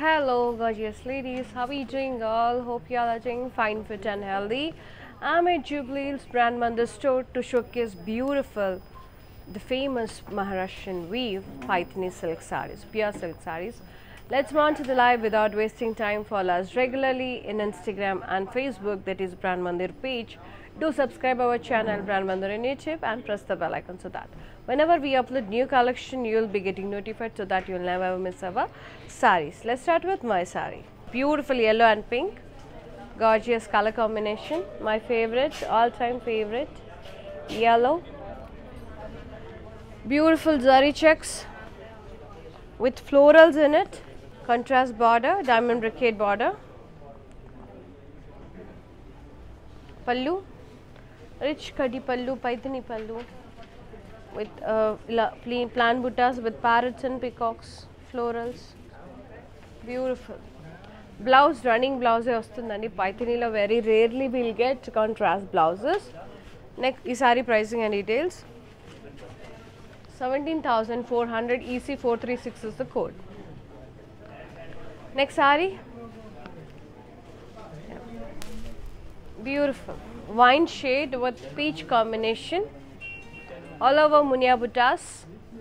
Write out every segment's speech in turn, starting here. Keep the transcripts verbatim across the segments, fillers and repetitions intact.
Hello gorgeous ladies, how are you doing all? Hope you all are doing fine, fit and healthy. I'm at Jubilee's Brand Mandir store to showcase beautiful, the famous Maharashtrian weave Paithani silk sarees, pure silk sarees. Let's move on to the live without wasting time. Follow us regularly in Instagram and Facebook, that is Brand Mandir page. Do subscribe our channel Brand Mandir in YouTube and press the bell icon so that whenever we upload new collection, you will be getting notified so that you will never ever miss our sarees. Let's start with my saree. Beautiful yellow and pink. Gorgeous color combination. My favorite, all-time favorite. Yellow. Beautiful zari checks with florals in it. Contrast border, diamond brocade border. Pallu. Rich khadi pallu, paithani pallu. With uh, plan buttas with parrots and peacocks, florals. Beautiful. Blouse, running blouse vastundandi. Paithani lo very rarely we'll get contrast blouses. Next, ee saree pricing and details. seventeen thousand four hundred, E C four three six is the code. Next saree. Yeah. Beautiful. Wine shade with peach combination. All over munia buttas.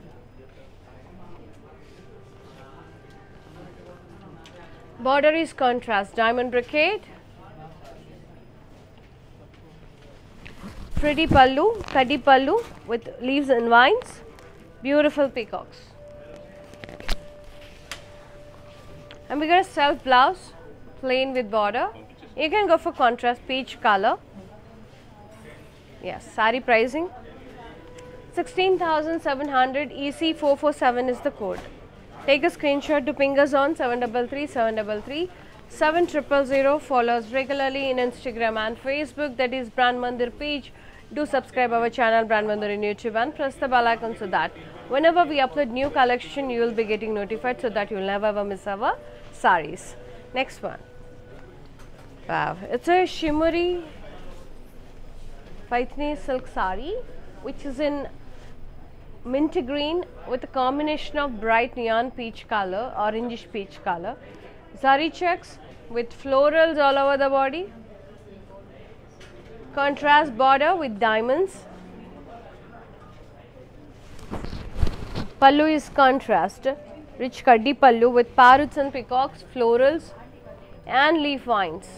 Border is contrast, diamond brocade. Pretty pallu, kadi pallu with leaves and vines. Beautiful peacocks. And we got a self blouse, plain with border. You can go for contrast peach color. Yes, saree pricing. sixteen thousand seven hundred, E C four four seven is the code. Take a screenshot to ping us on seven three three, seven three three, seven zero zero zero. Follow us regularly in Instagram and Facebook, that is Brand Mandir page. Do subscribe our channel Brand Mandir in YouTube and press the bell icon so that whenever we upload new collection, you will be getting notified so that you will never ever miss our sarees. Next one. Wow, it's a shimmery Paithani silk saree which is in mint green with a combination of bright neon peach color, orangish peach color. Zari checks with florals all over the body. Contrast border with diamonds. Pallu is contrast. Rich kaddi pallu with parrots and peacocks, florals and leaf vines.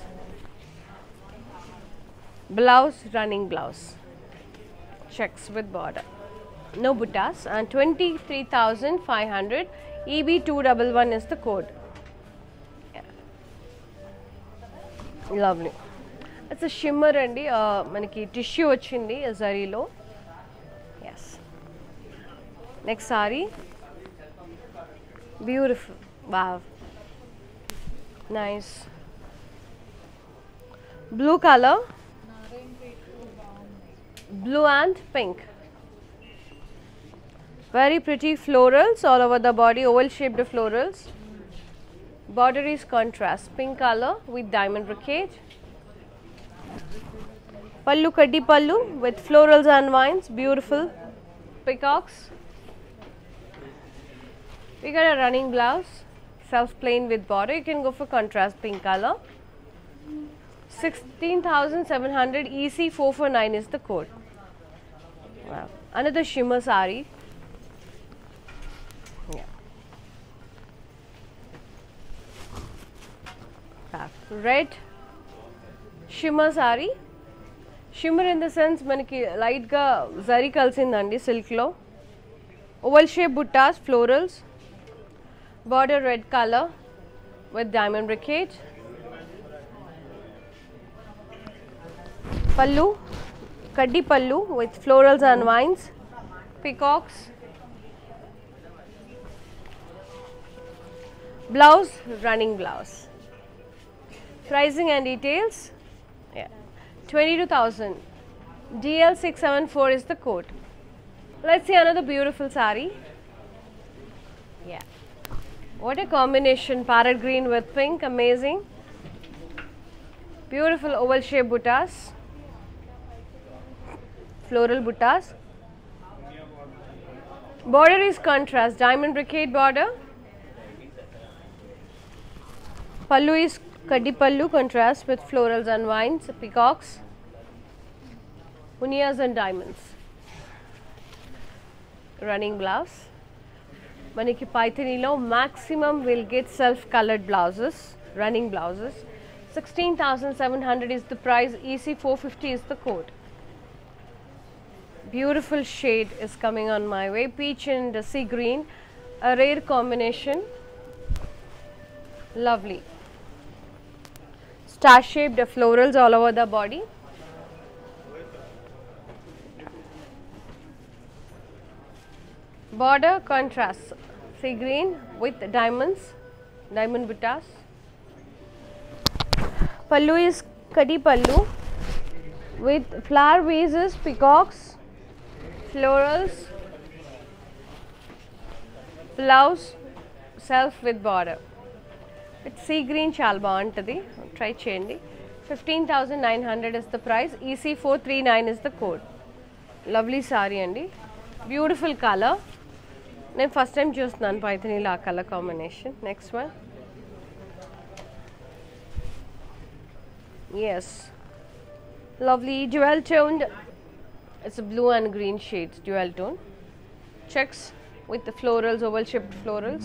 Blouse, running blouse. Checks with border. No buttas, and twenty-three thousand five hundred, E B two one one is the code. Yeah. Lovely. It's a shimmer and uh, manaki tissue ochindi zari lo. Yes. Next saree. Beautiful. Wow. Nice. Blue color. Blue and pink. Very pretty florals all over the body, oval shaped florals. Border is contrast, pink color with diamond brocade. Pallu kaddi pallu with florals and vines, beautiful peacocks. We got a running blouse, self plain with border. You can go for contrast pink color. sixteen thousand seven hundred, E C four four nine is the code. Wow. Another shimmer saree. Yeah. Red shimmer saree. Shimmer in the sense manaki light ga zari kalsindandi silk lo. Oval shape buttas, florals. Border red color with diamond brocade. Pallu, kaddi pallu with florals and vines, peacocks. Blouse, running blouse. Pricing and details. Yeah, twenty-two thousand. D L six seven four is the code. Let's see another beautiful saree. Yeah. What a combination, parrot green with pink, amazing. Beautiful oval shape buttas. Floral buttas. Border is contrast, diamond brocade border. Pallu is Kadi Pallu, contrast with florals and vines, peacocks, munias and diamonds. Running blouse. Maniki Paithanilo maximum will get self colored blouses, running blouses. sixteen thousand seven hundred is the price, E C four fifty is the code. Beautiful shade is coming on my way, peach and sea green, a rare combination, lovely. Star shaped florals all over the body. Border contrast, sea green with diamonds, diamond buttas. Pallu is Kadi Pallu with flower vases, peacocks, florals, blouse, self with border. It's sea green chala baaguntadi, try cheyandi. fifteen thousand nine hundred is the price, E C four thirty-nine is the code. Lovely saree andi, beautiful color. నేను first time చూస్తున్నాను పైథనీలో ఆ colour combination. Next one, yes, lovely dual toned, it's a blue and green shades, dual tone, checks with the florals, oval shaped florals,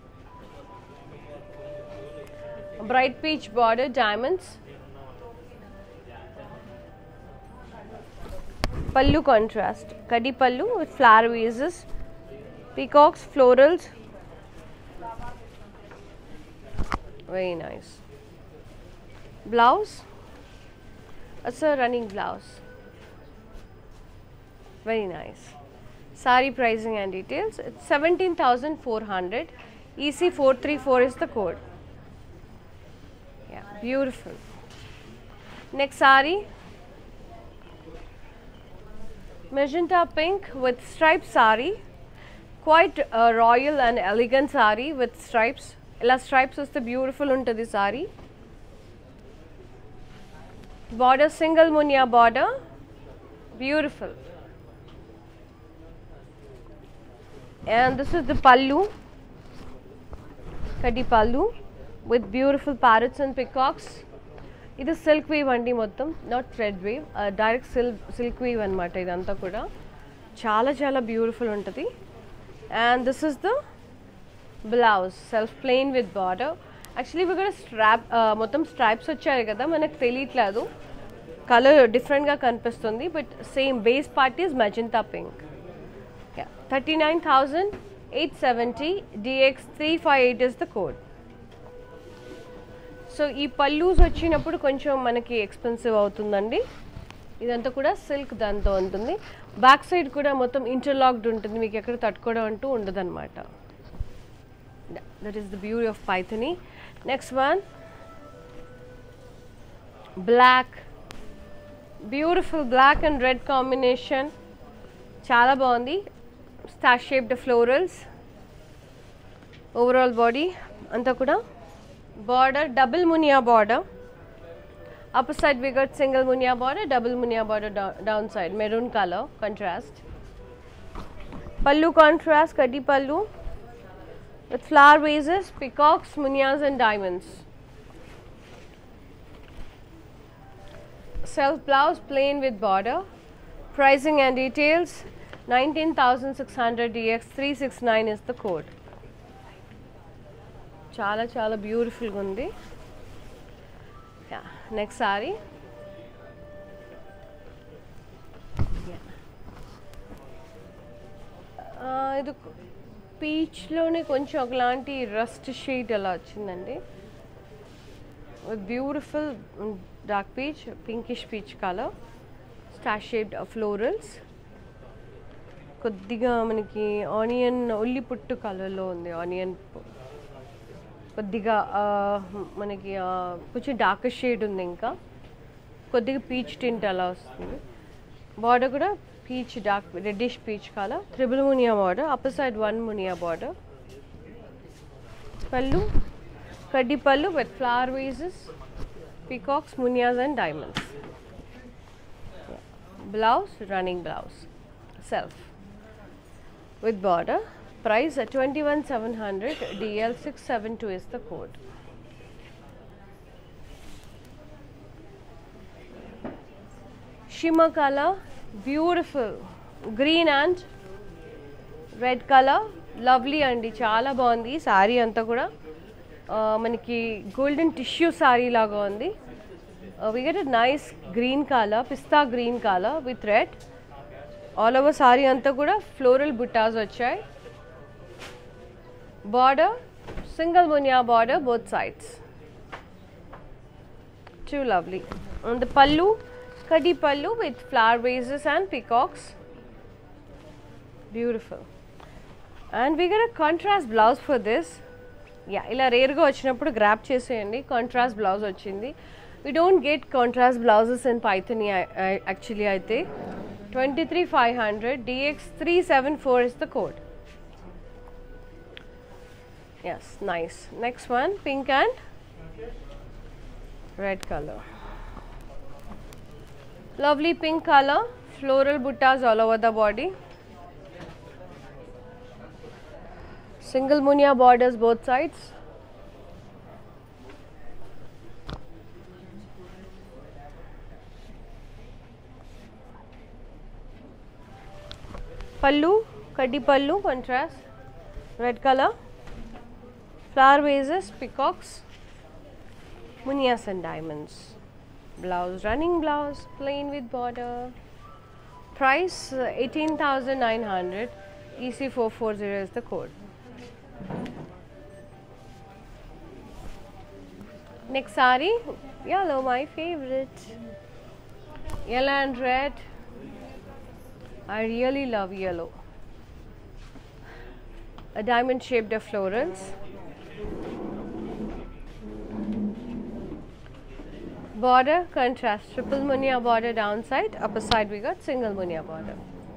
a bright peach border, diamonds. Pallu contrast, Kadi Pallu with flower vases, peacocks, florals, very nice. Blouse, it's a running blouse, very nice. Saree pricing and details, it's seventeen thousand four hundred, E C four thirty-four is the code. Yeah, beautiful. Next saree, magenta pink with striped saree, quite a royal and elegant saree with stripes. Ila stripes vaste beautiful untadi saree. Border single munia border, beautiful. And this is the pallu, Kadi Pallu with beautiful parrots and peacocks. This is silk weave andi mottam, not thread weave, uh, direct silk silk weave anamata idantha kuda. Chala chala beautiful untadi. And this is the blouse, self plain with border. Actually we got a strap, uh, మొత్తం stripes వచ్చాయి కదా, మనకు తెలియట్లేదు, colour డిఫరెంట్గా కనిపిస్తుంది, but same base part is magenta pink. Thirty nine thousand eight seventy, DX three five eight is the code. So ఈ పల్లూస్ వచ్చినప్పుడు కొంచెం మనకి ఎక్స్పెన్సివ్ అవుతుందండి. ఇదంతా కూడా సిల్క్ దాంతో ఉంటుంది. బ్యాక్ సైడ్ కూడా మొత్తం ఇంటర్లాక్డ్ ఉంటుంది, మీకు ఎక్కడ తట్టుకోవడం అంటూ ఉండదు అనమాట. That is the beauty of Paithani. Next one, black, beautiful black and red combination, చాలా బాగుంది. Star shaped florals, overall body అంతా కూడా. బార్డర్ డబుల్ మునియా border, upper side we got single munia border, double munia border down, down side, maroon color contrast. Pallu contrast, Kadi Pallu with flower vases, peacocks, munias and diamonds. Self blouse plain with border. Pricing and details, nineteen thousand six hundred, D X three sixty-nine is the code. Chala chala beautiful gundi. Yeah, next saree. Yeah. Uh, ఇది పీచ్లోనే కొంచెం ఒకలాంటి rust shade అలా వచ్చిందండి. With beautiful dark peach, pinkish peach colour, star shaped florals, కొద్దిగా మనకి onion ఉల్లి పుట్టు కలర్లో ఉంది. ఆనియన్ కొద్దిగా మనకి కొంచెం డార్క్ షేడ్ ఉంది, ఇంకా కొద్దిగా పీచ్ టింట్ అలా వస్తుంది. బార్డర్ కూడా peach, dark reddish peach colour, triple మునియా బార్డర్, అప్పర్ సైడ్ వన్ మునియా border. Pallu, Kadi Pallu with flower vases, peacocks, munias and diamonds. Yeah. Blouse, running blouse, self with border. Price at twenty-one seven hundred, D L six seven two is the code. shimmer color, beautiful green and red color, lovely andi, chaala bagundi saree anta kuda maniki golden tissue saree laga undi. Uh, we get a nice green color, pista green color with red. All over saree anta kuda floral buttas vachayi. Border, single munia border both sides. Too lovely. On the pallu, kadi pallu with flower vases and peacocks. Beautiful. And we get a contrast blouse for this. Yeah, ila rare ga vachinappudu grab cheseyandi. Contrast blouse vachindi. We don't get contrast blouses in Paithani actually aithe. twenty-three five hundred, D X three seven four is the code. Yes, nice. Next one, pink and red color. Lovely pink color, floral buttas all over the body. Single munia borders both sides. Pallu, kadi pallu, contrast, red color, flower vases, peacocks, munias and diamonds. Blouse, running blouse, plain with border. Price uh, eighteen thousand nine hundred, E C four forty is the code. Next saree, yellow, my favorite. Yellow and red. I really love yellow. A diamond shaped florals. Border, contrast, triple munia border downside, upper side we got single munia border.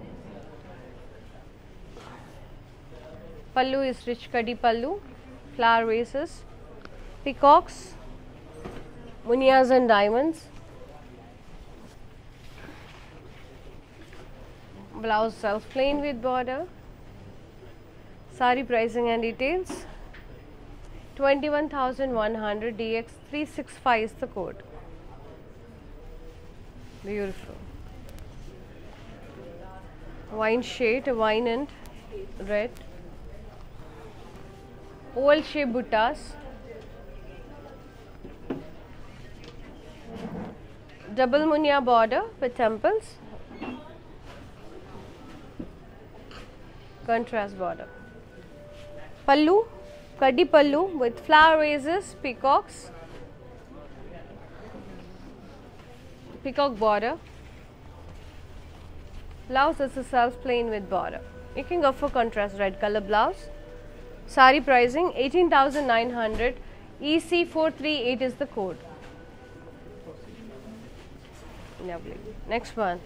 Pallu is rich kadi pallu, flower vases, peacocks, munias and diamonds. Blouse self plain with border. Saree pricing and details. twenty-one thousand one hundred, D X three six five is the code. Beautiful. Wine shade, wine and red. Oval shape buttas. Double munia border with temples. Contrast border. Pallu, kadi pallu with flower vases, peacocks, peacock border. Blouse is a self plain with border. You can go for contrast red color blouse. Saree pricing eighteen thousand nine hundred, E C four three eight is the code. Lovely. Next one.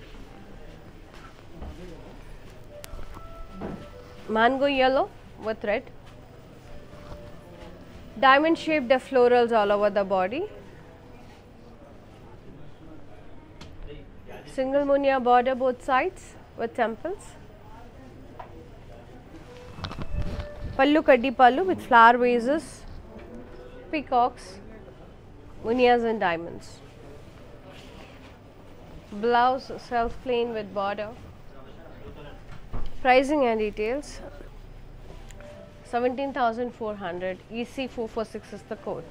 Mango yellow with red. Diamond shaped florals all over the body. Single munia border both sides with temples. Pallu kadi pallu with flower vases, peacocks, munias and diamonds. Blouse self plain with border. Pricing and details. seventeen thousand four hundred, E C four four six is the code.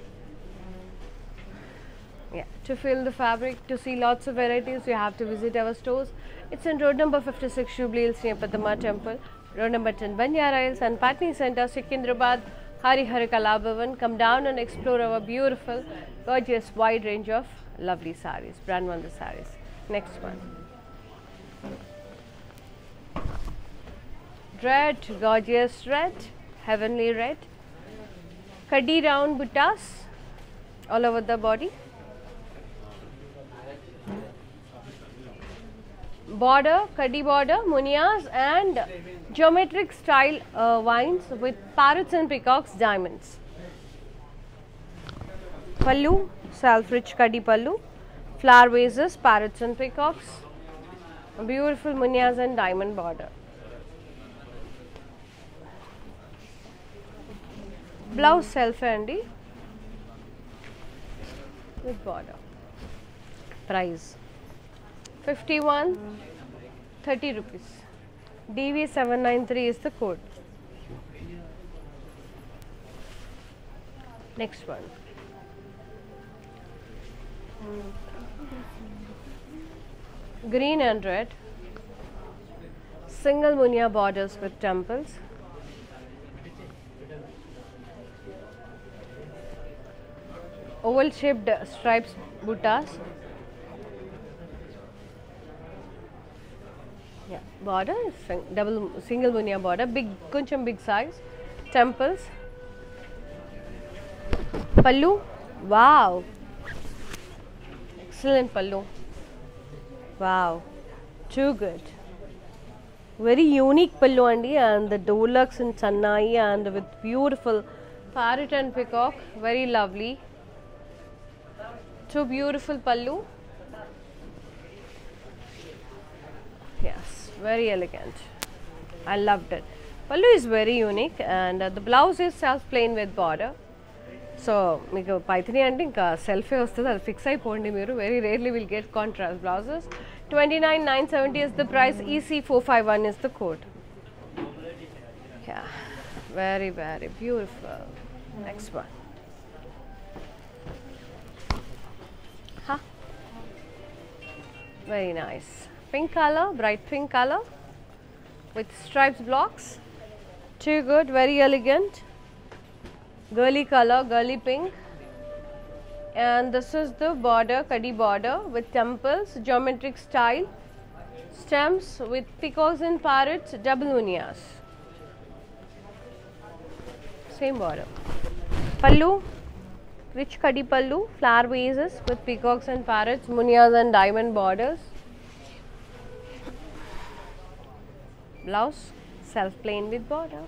Yeah, to feel the fabric, to see lots of varieties, you have to visit our stores. It's in road number fifty-six, Jubilee Hills near Padma Temple, road number ten, Banyara Hills, and Patni Center, Secunderabad, Harihar Kala Bhavan. Come down and explore our beautiful, gorgeous, wide range of lovely sarees, brand Wonder sarees. Next one. Red, gorgeous red, heavenly red. Kadi round buttas all over the body. Border, kadi border, munias and geometric style uh, vines with parrots and peacocks, diamonds. Pallu, self rich kadi pallu, flower vases, parrots and peacocks, beautiful munias and diamond border. Blouse self andi with border. Price fifty-one, thirty rupees. D V seven nine three is the code. Next one. Green and red. Single munia borders with temples. Oval shaped stripes buttas. Yeah, border, sing, double single munia border, big, kuncham big size. Temples. Pallu. Wow. Excellent pallu. Wow. Too good. Very unique pallu andi, and the deluxe in Chennai and with beautiful parrot and peacock. Very lovely. Two beautiful pallu. Yes, very elegant. I loved it. Pallu is very unique, and uh, the blouse is self plain with border. So, meeku Paithani ante inka self e vastadi, adi fix ayipondi meeru. Very rarely will get contrast blouses. twenty-nine nine seventy is the price. E C four five one is the code. Yeah, very very beautiful. Next one. Huh? Very nice. Pink color, bright pink color with stripes blocks. Too good, very elegant. Girly color, girly pink. And this is the border, kadi border with temples, geometric style, stems with peacocks and parrots, double munias. Same border. Pallu, rich kadi pallu, flower vases with peacocks and parrots, munias and diamond borders. Blouse, self plain with border.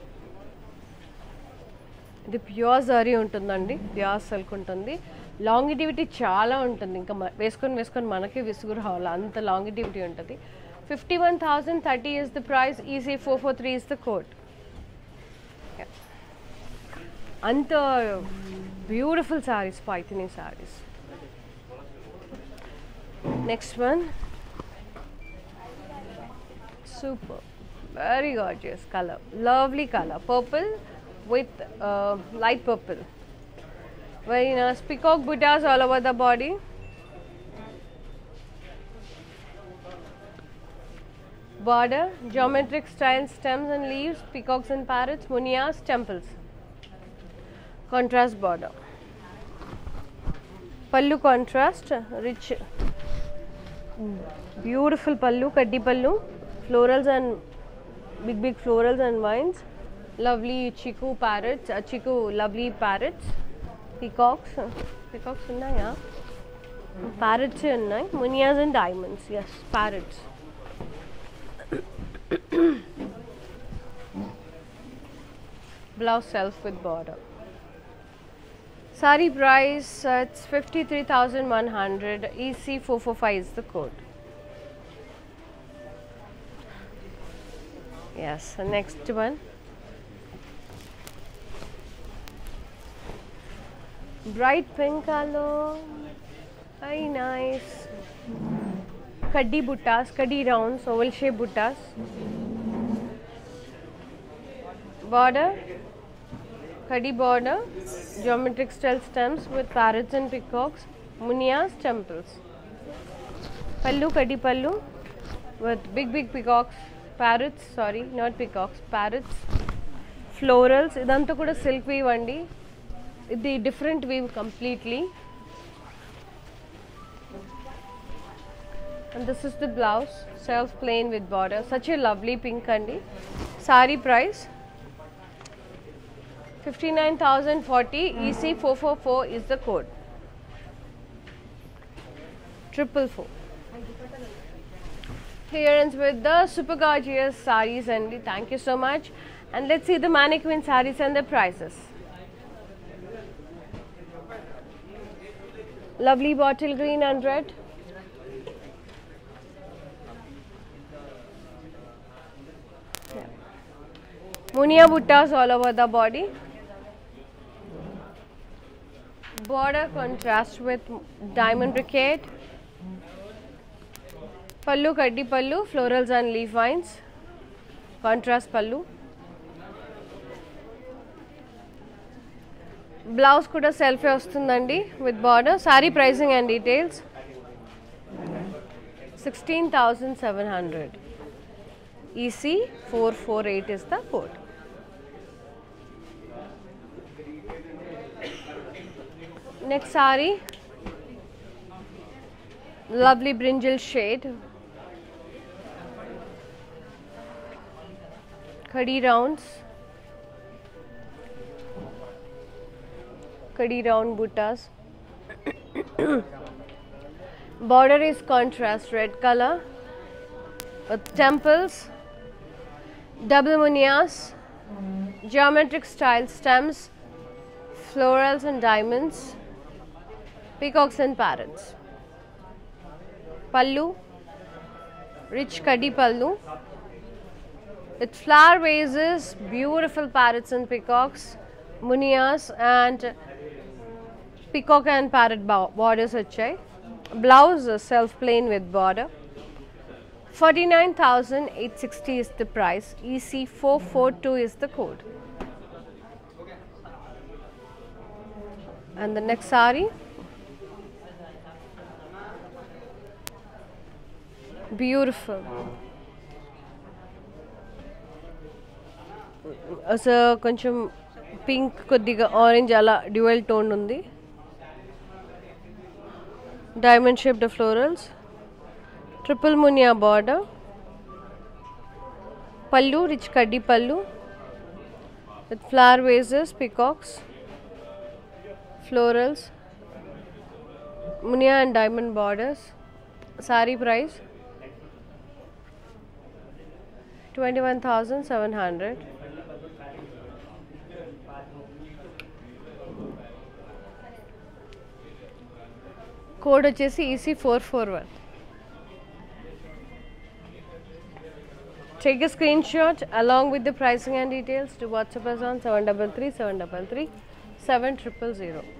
ఇది pure zari ఉంటుందండి, pure silk ఉంటుంది. Longevity చాలా ఉంటుంది, ఇంకా వేసుకొని వేసుకొని మనకే విసుగు రావాలి, అంత లాంగిటివిటీ ఉంటుంది. Fifty one thousand thirty is the price. EC four four three is the code. అంత beautiful saris, Paithani saris. Next one. Super, very gorgeous color, lovely color, purple with uh, light purple. Very nice. Peacock buttas all over the body. Border, geometric style stems and leaves, peacocks and parrots, munias, temples. Contrast border. Pallu contrast, rich, beautiful pallu, kaddi pallu, florals and big big florals and vines. Lovely chiku parrots, uh, chiku lovely parrots, peacocks, uh, peacocks unnaya, parrots unnai, munias and diamonds. Yes, parrots. Blouse self with border. Sari price, uh, it's fifty-three thousand one hundred. E C four four five is the code. Yes, the next one. Bright pink color, very nice. Kaddi buttas, kaddi rounds, oval shape buttas. Border, kaddi border, geometric style stems with parrots and peacocks, munias, temples. Pallu, kaddi pallu with big big peacocks. Parrots, sorry, not peacocks, parrots, florals. Idantha kuda silk weave andi. Idi different weave completely. And this is the blouse, self plain with border. Such a lovely pink andi. Sari price fifty-nine thousand forty. E C four four four is the code. Triple four. Clearance with the super gorgeous sarees, and thank you so much. And let's see the mannequin sarees and the prices. Lovely bottle green and red. Yeah. Munia buttas all over the body. Border contrast with diamond brocade. Pallu kaddi pallu, florals and leaf vines, contrast pallu. Blouse kuda self vastundandi with border. Saree pricing and details sixteen thousand seven hundred. E C four four eight is the code. Next saree, lovely brinjal shade, khadi rounds, khadi round buttas. Border is contrast red color with temples, double munias, geometric style stems, florals and diamonds, peacocks and parrots. Pallu, rich khadi pallu with flower vases, beautiful parrots and peacocks, munias and peacock and parrot borders vachai. Blouse self plain with border. forty-nine thousand eight hundred sixty is the price. E C four four two is the code. And the next saree, beautiful. Asa koncham pink koddiga orange ala dual tone undi. Diamond shaped florals, triple munia border, pallu rich kaddi pallu with flower vases, peacocks, florals, munia and diamond borders. Saree price twenty-one thousand seven hundred. Code వచ్చేసి E C four four one. Take a screenshot along with the pricing and details to WhatsApp us on seven three three seven three three seven zero zero zero.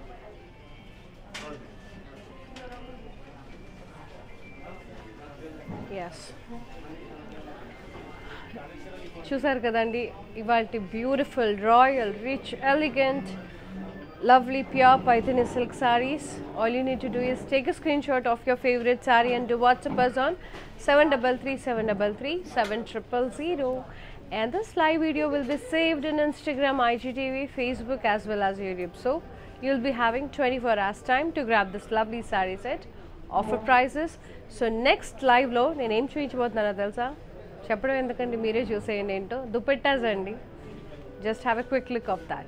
Yes. చూసారు కదండి ఇవాల్టి beautiful royal rich elegant lovely pure Paithani silk sarees. All you need to do is take a screenshot of your favorite saree and do WhatsApp us on seven three three seven three three seven zero zero zero. And this live video will be saved in Instagram, I G T V, Facebook as well as YouTube. So you'll be having twenty-four hours time to grab this lovely saree set. Offer prices. So next live lo nenu em chuinchibothunnano telusa cheppadu endukandi meere chuseyandi ento dupettas andi. Just have a quick look of that.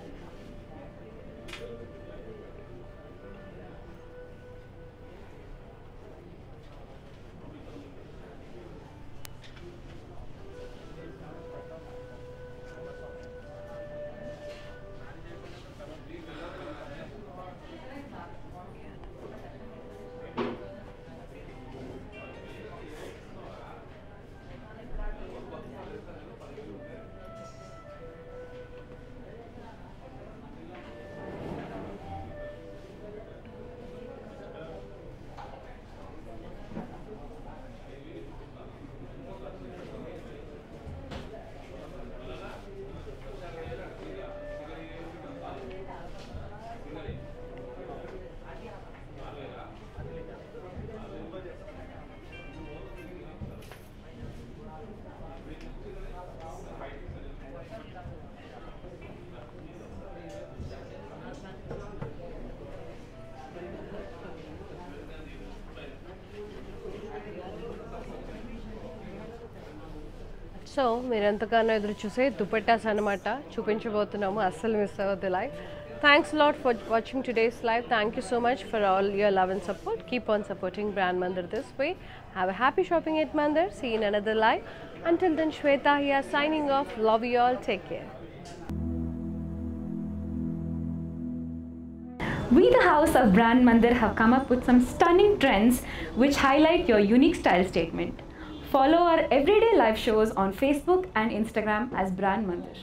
So మీరు ఎంతగానో ఎదురు చూసే దుపట్టాస్ అనమాట చూపించబోతున్నాము. అస్సలు miss అవ్వద్దు live. Thanks lot for watching today's live. Thank you so much for all your love and support. Keep on supporting brand Mandir this way. Have a happy shopping at Mandir. See in another live. Until then Shweta here signing off. Love you all. Take care. We, the house of Brand Mandir, have come up with some stunning trends which highlight your unique style statement. Follow our everyday live shows on Facebook and Instagram as Brand Mandir.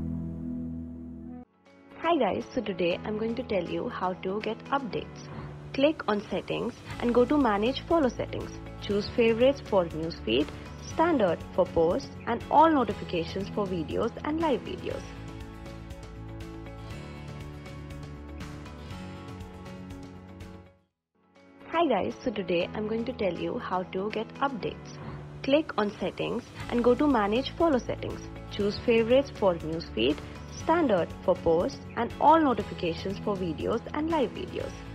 Hi guys, so today I'm going to tell you how to get updates. Click on Settings and go to Manage Follow Settings. Choose Favorites for Newsfeed, Standard for Posts, and all notifications for videos and live videos. Hi guys, so today I'm going to tell you how to get updates. Click on Settings and go to Manage Follow Settings. Choose Favorites for Newsfeed, Standard for Posts, and all notifications for videos and live videos.